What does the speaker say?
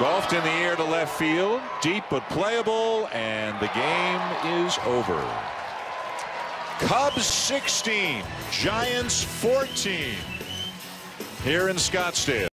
Golfed in the air to left field. Deep but playable. And the game is over. Cubs 16. Giants 14. Here in Scottsdale.